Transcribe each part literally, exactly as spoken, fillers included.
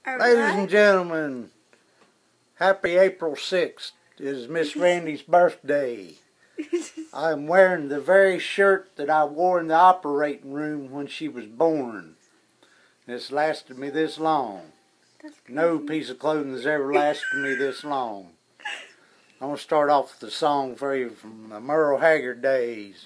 All Ladies right. and gentlemen, happy April sixth. It is Miss Randy's birthday. I am wearing the very shirt that I wore in the operating room when she was born. It's lasted me this long. No piece of clothing has ever lasted me this long. I'm going to start off with a song for you from the Merle Haggard days.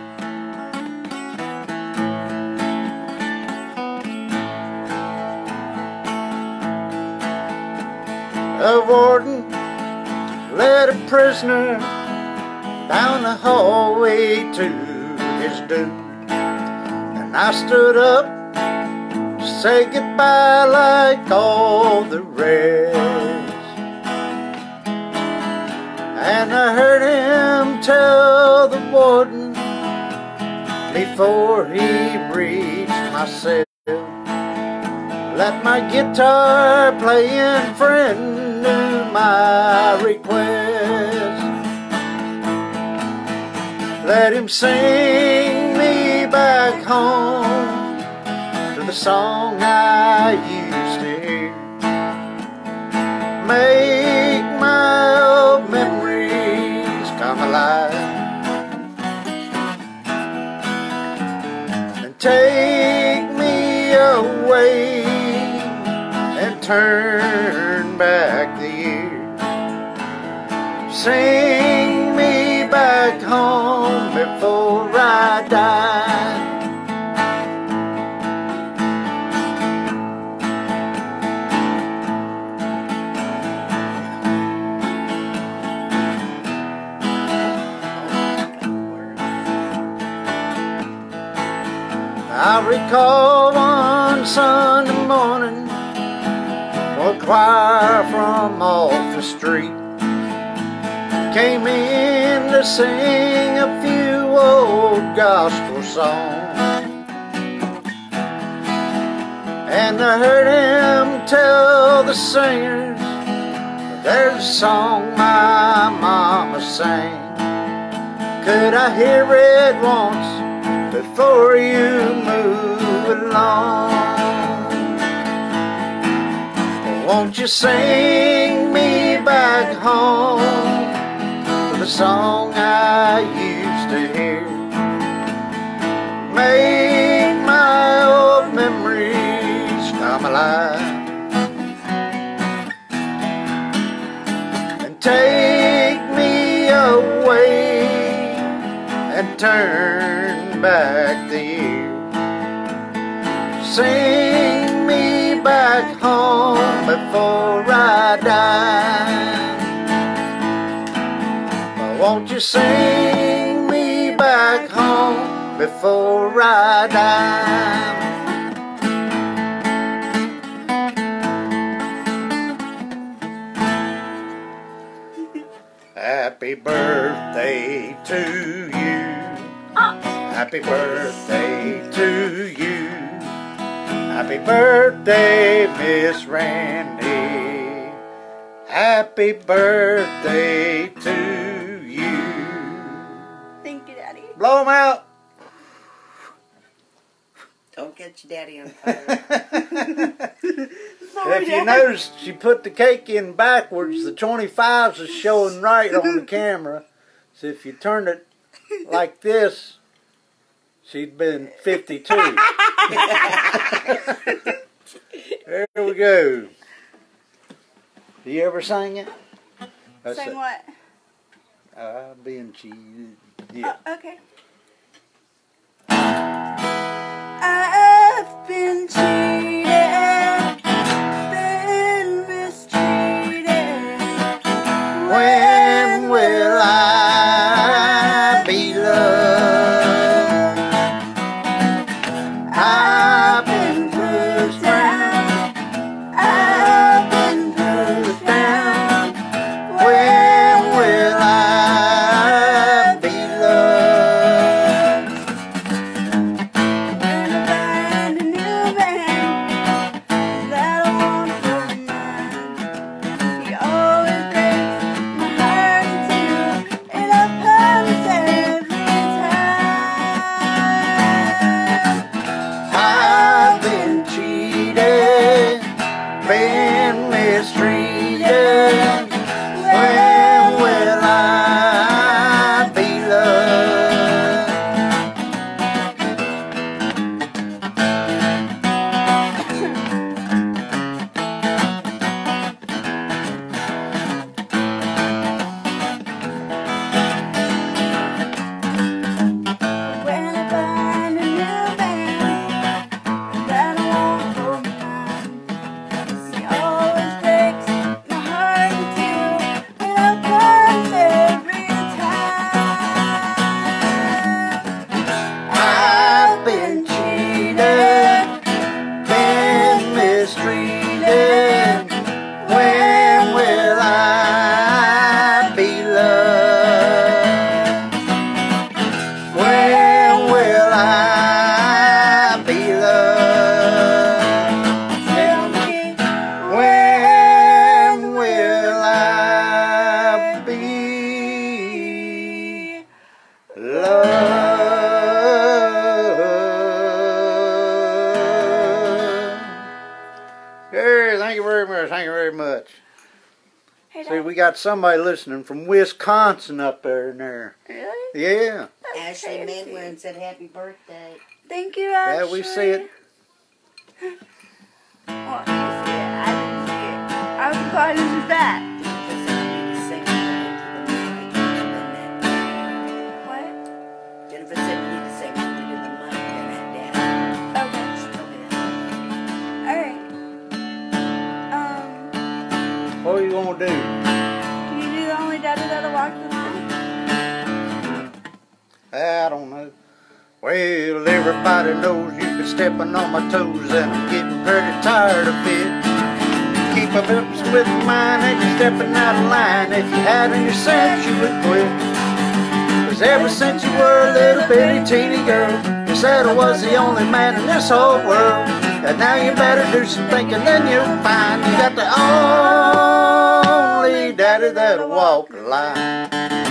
The warden led a prisoner down the hallway to his doom, and I stood up to say goodbye like all the rest. And I heard him tell the warden before he reached my cell, let my guitar playing friend do my request. Let him sing me back home to the song I used to hear. Make my old memories come alive, and take me away and turn back the years. Sing me back home before I die. I recall one Sunday morning, a choir from off the street came in to sing a few old gospel songs, and I heard him tell the singers, there's a song my mama sang. Could I hear it once before you move along? Won't you sing me back home to the song I used to hear? Make my old memories come alive, and take me away and turn back the years. Sing me back home before I die. Won't you sing me back home before I die? Happy birthday to you. Happy birthday to you. Happy birthday, Miss Randy. Happy birthday to you. Thank you, Daddy. Blow 'em out. Don't get your daddy on fire. If you notice, she put the cake in backwards. The twenty-fives is showing right on the camera. So if you turn it like this, she'd been fifty-two. There we go. Do you ever sing it? That's Sing it. what? Uh, being cheated. Yeah. Oh, okay. I've been cheated, been mistreated. When will I be loved? I've been pushed down, I've been pushed down. When will I be loved? In the back very much. Hey, See, Dad. we got somebody listening from Wisconsin up there and there. Really? Yeah. That's Ashley crazy. Midler and said happy birthday. Thank you, Ashley. Yeah, we see it. Well, you see it. I didn't see it. I was glad it was that. Jennifer said you need to sing it into the mic. Jennifer said you need to sing it into the mic. And that Okay. She told me that. Alright. Um, What are you going to do? can you do the only daddy that'll walk the line? I don't know. Well, everybody knows you've been stepping on my toes and I'm getting pretty tired of it. Keep up with mine and you're stepping out of line. If you had any sense, you would quit. Cause ever since you were a little bitty teeny girl, you said I was the only man in this whole world. And now you better do some thinking, then you'll find you got the only daddy that'll walk the line.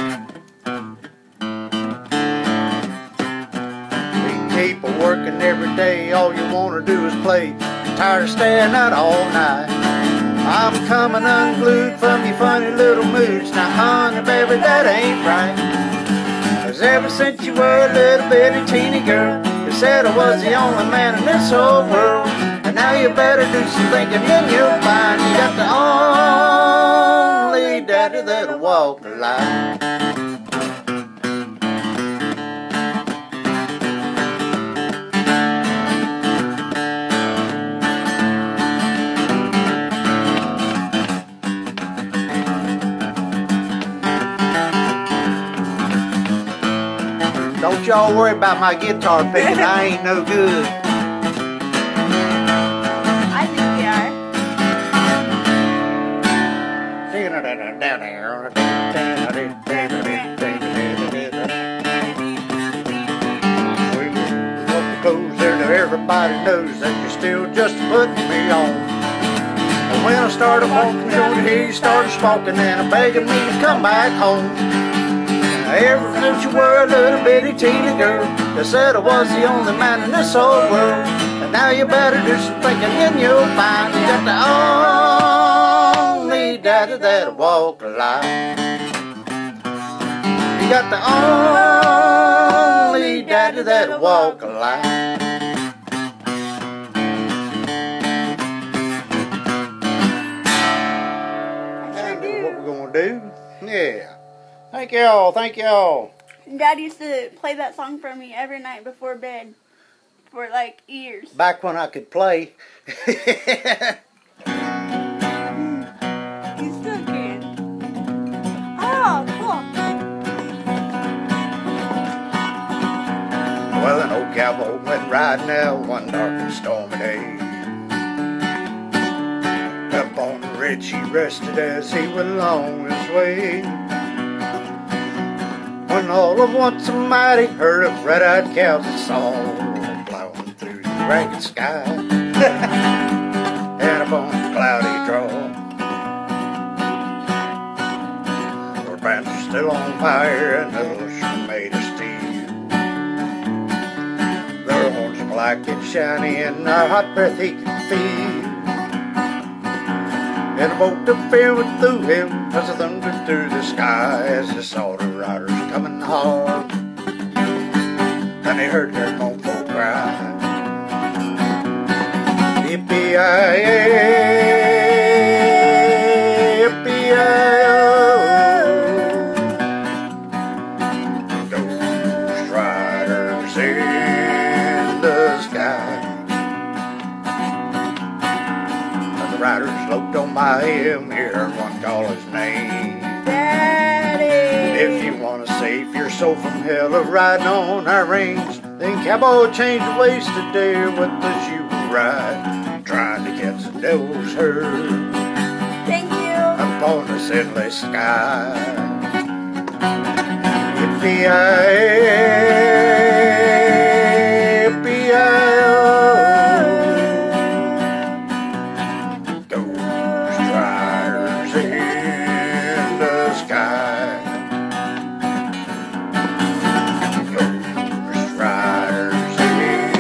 People working every day, all you want to do is play. Tired of staying out all night. I'm coming unglued from your funny little moods. Now honey baby, that ain't right. Cause ever since you were a little bitty teeny girl, you said I was the only man in this whole world. And now you better do some thinking, then you'll find you got the only daddy that'll walk the line. Don't y'all worry about my guitar picking, I ain't no good. I think we are. Everybody knows that you're still just putting me on. And when I started walking over here, you started smoking and begging me to come back home. Ever since you were a little bitty teeny girl, they said I was the only man in this whole world. And now you better do some thinking, then you'll find you got the only daddy that'll walk the line. You got the only daddy that'll walk the line. I sure What do. we're gonna do? Yeah. Thank y'all, thank y'all. Dad used to play that song for me every night before bed for like years. Back when I could play. You still can. Oh, cool. Well, an old cowboy went riding out one dark and stormy day. Up on the ridge he rested as he went along his way. When all of once a mighty herd of red-eyed cows he saw plowing through the ragged sky and upon the cloudy draw. Their banners still on fire and the hooves were made of steel. Their horns black and shiny and their hot breath he could feel. And a bolt of fear went through him as the thunder through the sky as he saw the riders coming hard. And he heard their mournful cry, Yippee-yi-yi, yippee-yi-oh. Those riders in the sky. Riders looked on by him, heard one call his name. Daddy. If you want to save your soul from hell of riding on our range, then cowboy change your ways today with us you will ride, trying to catch the devil's herd Thank you. upon this endless sky. Yippee-yi-yi, yippee-yi-oh.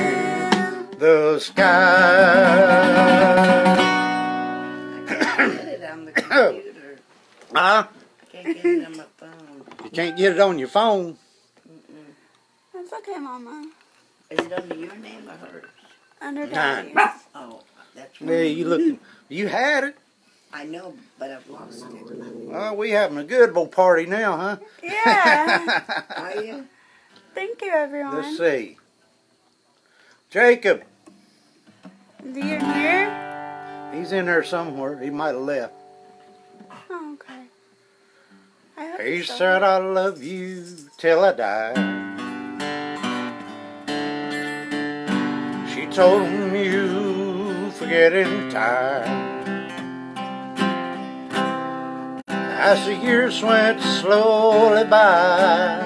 The sky. the computer. Huh? I can't get it on my phone. You can't get it on your phone. Mm-mm. That's okay, Mama. Is it under your name or hers? Under Nah. Daddy's. Oh, that's Yeah, you look. You had it. I know, but I've lost it. Well, we having a good old party now, huh? Yeah. Are you? Thank you, everyone. Let's see. Jacob, Is he in here? he's in there somewhere. He might have left. Oh, okay. I hope He so. said, I love you till I die. She told him you forgetting time. As the years went slowly by,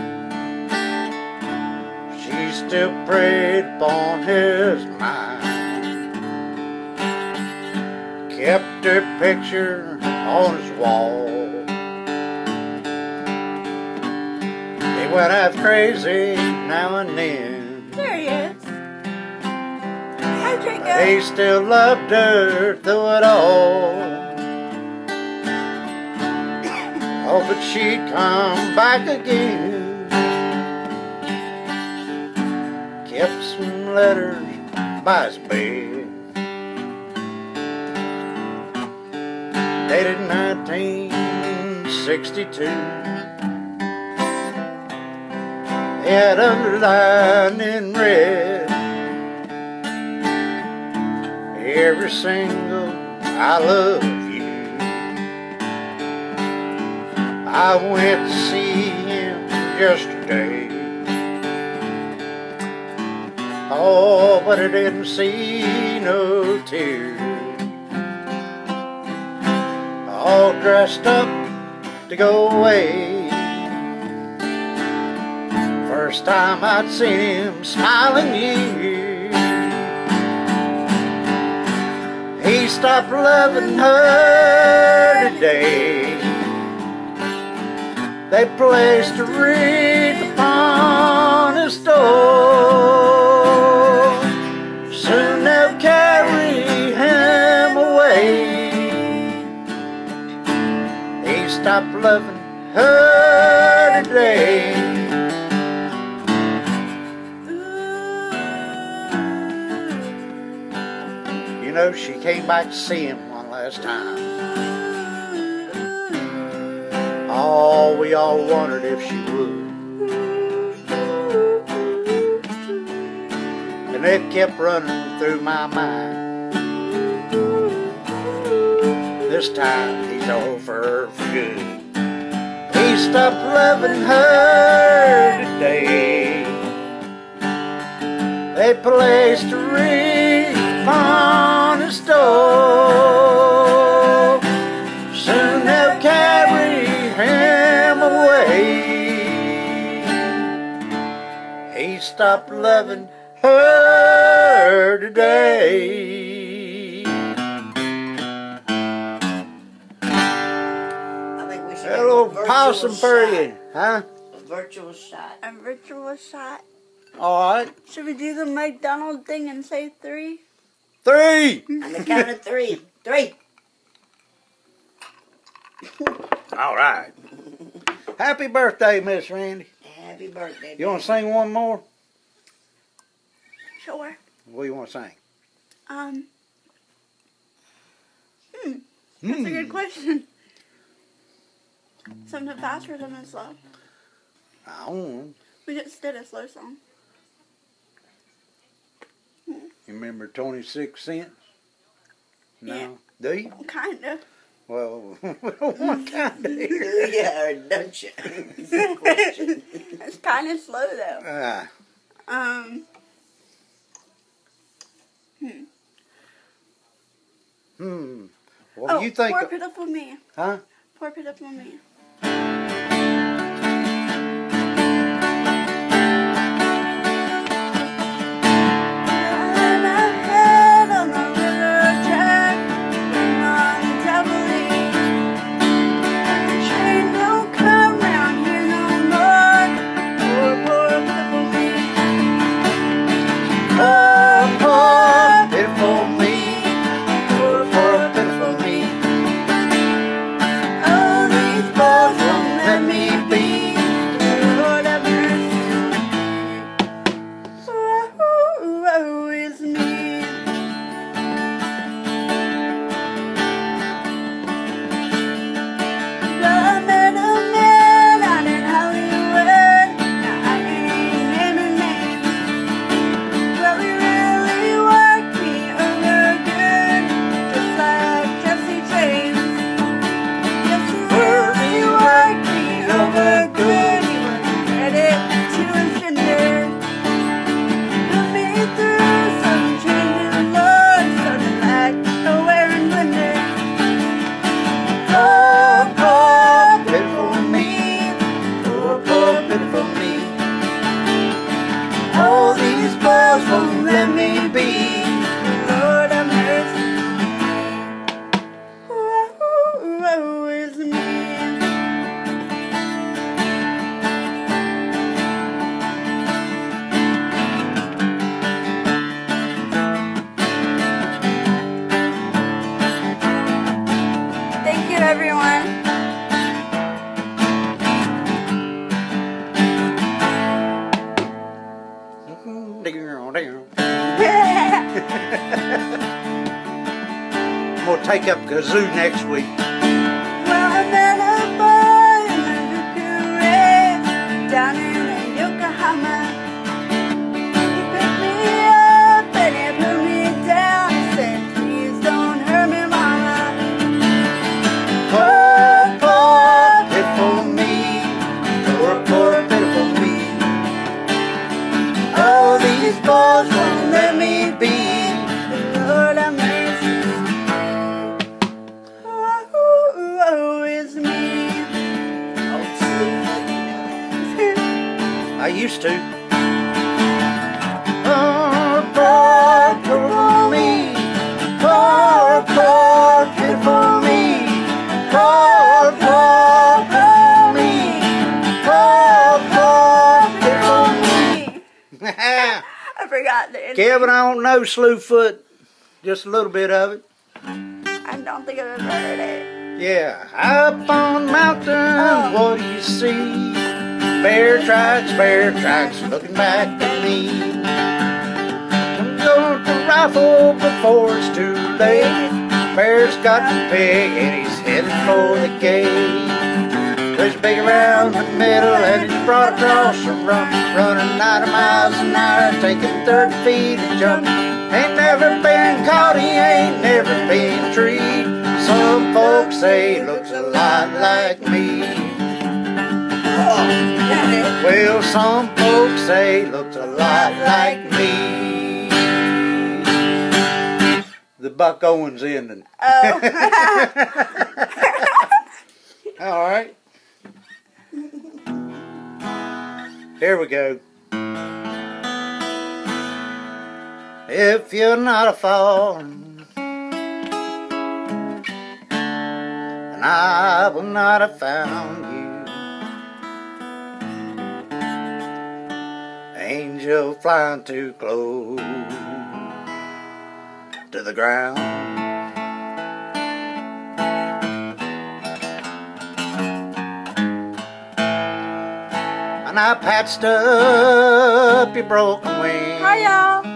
she still preyed upon his mind. Kept her picture on his wall. They went half crazy now and then. There he is. Hi, Jacob. They still loved her through it all. Oh, but she'd come back again. Kept some letters by his bed, dated nineteen sixty-two. Had underlined in red every single I love you. I went to see him yesterday. Oh, but I didn't see no tears. All dressed up to go away. First time I'd seen him smiling years. He stopped loving her today. They placed a wreath upon his door. Soon they'll carry him away. He stopped loving her today. You know, she came back to see him one last time. Oh, we all wondered if she would. And it kept running through my mind. This time he's over for good. He stopped loving her today. They placed a wreath upon his door. Soon they'll carry him away. He stopped loving her today. I think we should Hello, have a virtual possum shot. for you, huh? A virtual shot. A virtual shot. All right, Should we do the McDonald thing and say three? three. On the count of three. Three. All right. Happy birthday, Miss Randy. Happy birthday. You want to sing one more? Sure. What do you want to sing? Um. Hmm. That's a good question. Something fast or something slow? I don't know. We just did a slow song. You remember twenty-six cents? No. Yeah. Do you? Kind of. Well, what kind of here? Yeah, or don't you? It's a question. It's kind of slow though. Ah, Um. Hmm. hmm. What oh, do you think? Poor Pitiful Me. Huh? Poor Pitiful Me. Poor, poor, pitiful me. Poor, poor, pitiful me. take up kazoo next week. Well, I met a boy in the Bucharest, down in Yokohama. He picked me up and he put me down. He said, please don't hurt me, mama. Poor, poor, pitiful me. Poor, poor, pitiful me. Oh, these boys won't let me be. Lord, have mercy. Oh, oh, oh, it's me. I used to. Poor, poor, pitiful me. Poor, poor, pitiful me. Poor, poor, pitiful me. Poor, poor, pitiful me. I forgot the end. Kevin, I don't know Slewfoot. Just a little bit of it. I don't think I've ever heard it. Yeah. Up on the mountain, Oh. what do you see? Bear tracks, bear tracks, looking back at me. I'm going to rifle before it's too late. Bear's got the pig and he's headed for the gate. There's a big around the middle and it's broad across the rump, running ninety miles an hour, taking thirty feet a jump. Ain't never been caught, he ain't never been treed. Some folks say he looks a lot like me. Well, some folks say he looks a lot like me. The Buck Owens ending. Oh. All right. Here we go. If you're not a fallen, and I will not have found you. Angel flying too close to the ground. And I patched up your broken wing. Hi, y'all.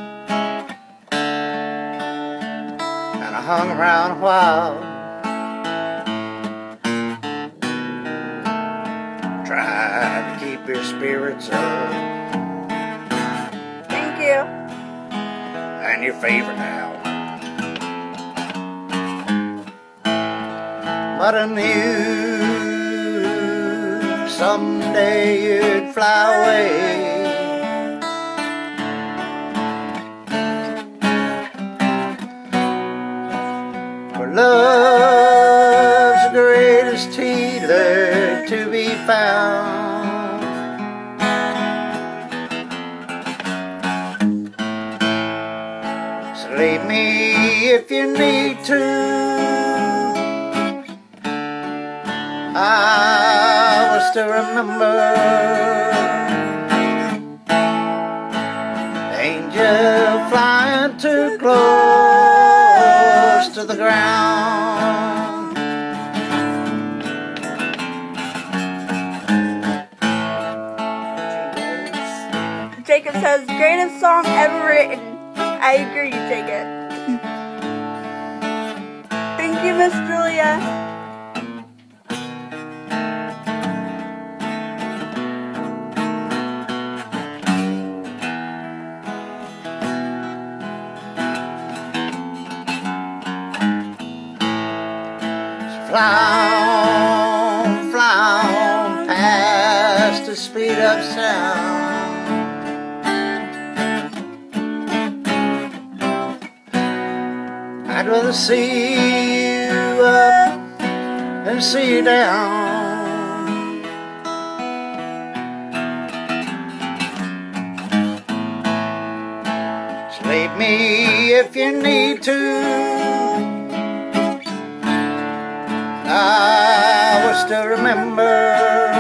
And I hung around a while, trying to keep your spirits up. Thank you. And your favorite now. But I knew someday you'd fly away. For love's the greatest healer to be found. So leave me if you need to. I will still remember. Angel flying too close to the ground. Jacob says, greatest song ever written. I agree, Jacob. Thank you, Miss Julia. Fly on, fly on past the speed of sound. I'd rather see you up than see you down. So leave me if you need to. I will still remember.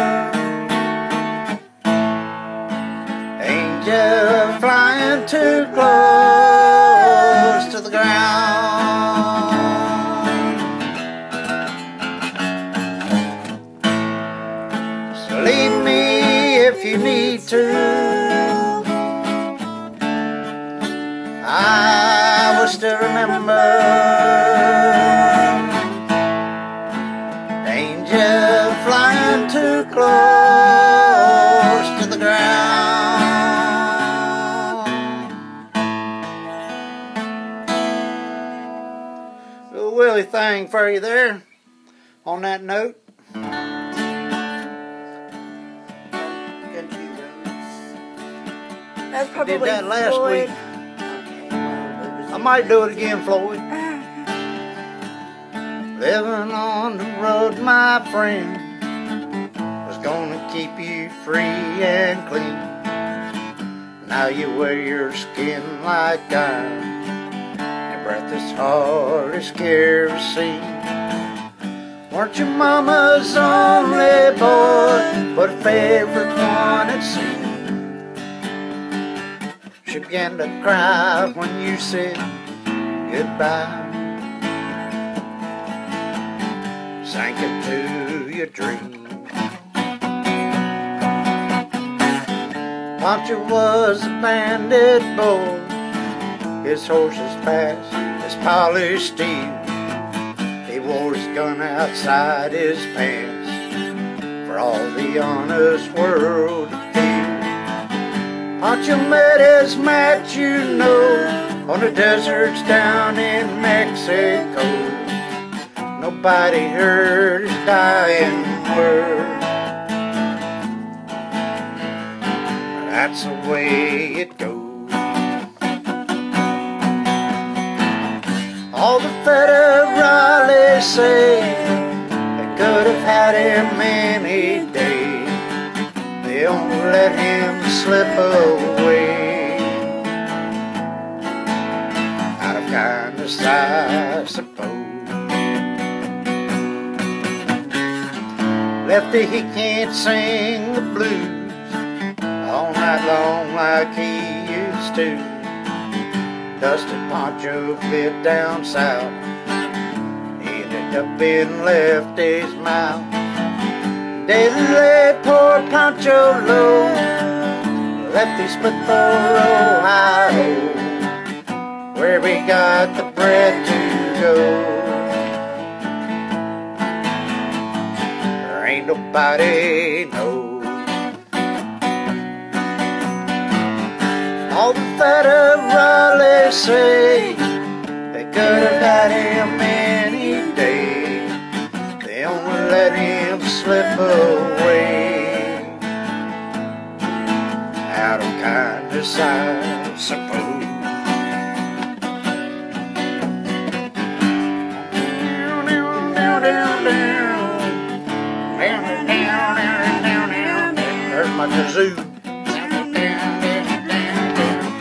Angel flying too close to the ground. So leave me if you need to. I will still remember. Willie thing for you there. On that note. Country roads. That's probably Did that last Floyd. week. Okay, well, what was I it? might do it again, Floyd. Living on the road, my friend, was gonna keep you free and clean. Now you wear your skin like iron, your breath is hard as kerosene. Weren't your mama's only boy, but a favorite one it seemed. She began to cry when you said goodbye. Sank into your dream. Pancho was a bandit boy. His horses passed as polished steel. He wore his gun outside his pants for all the honest world to feel. Pancho met his match, you know, on the deserts down in Mexico. Nobody heard his dying word. That's the way it goes. All the federales say they could have had him any day. They only let him slip away. Out of kindness, I suppose. Lefty, he can't sing the blues all night long like he used to. Dusty Pancho fit down south, ended up in Lefty's mouth. They laid poor Pancho low, Lefty split for Ohio, where we got the bread to go. Ain't nobody knows. All the federales say they could have had him any day. They only let him slip away. Out of kindness, I suppose. Down, down, down, down, down. Down, down, down, down, down, down. There's my kazoo. Down, down, down, down,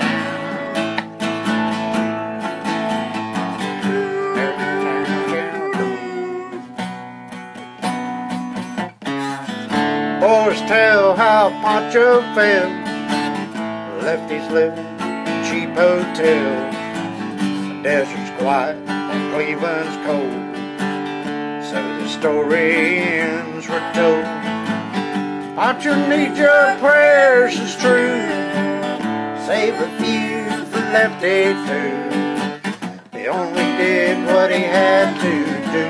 down. Boys tell how Pancho fell. Lefty's living in a cheap hotel. The desert's quiet and Cleveland's cold. So the story ends were told. Pancho needs your prayers is true. Save a few for Lefty too. He only did what he had to do.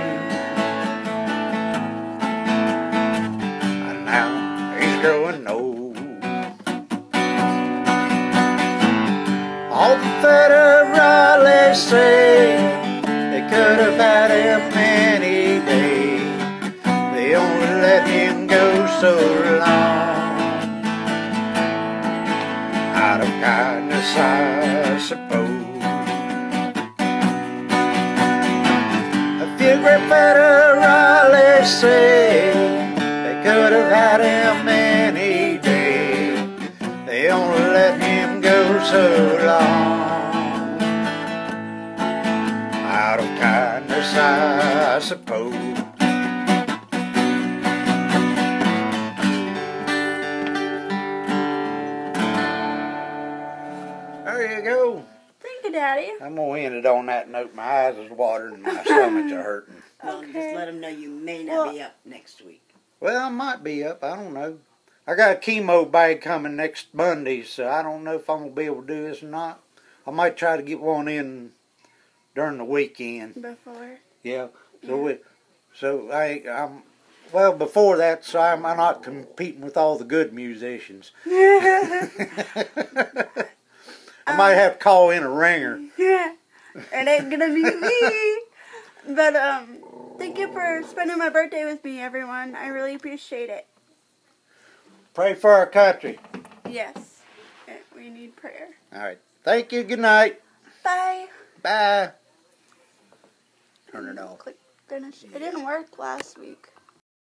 And now he's growing old. All the federales say they could have had him any day. They only let him go so long. Out of kindness, I suppose. A few great federales say they could have had him any day. They only let him go so long. Out of kindness, I suppose. There you go. Thank you, Daddy. I'm going to end it on that note. My eyes is watering and my stomach's are hurting. Well, Okay. just let them know you may not Well- be up next week. Well, I might be up. I don't know. I got a chemo bag coming next Monday, so I don't know if I'm going to be able to do this or not. I might try to get one in during the weekend. Before. Yeah. So we, so I, I'm, well, before that, so I'm, I'm not competing with all the good musicians. I might have to call in a ringer. Yeah. It ain't gonna be me. But, um, thank you for spending my birthday with me, everyone. I really appreciate it. Pray for our country. Yes. We need prayer. All right. Thank you. Good night. Bye. Bye. Turn it off. Click finish. It didn't work last week.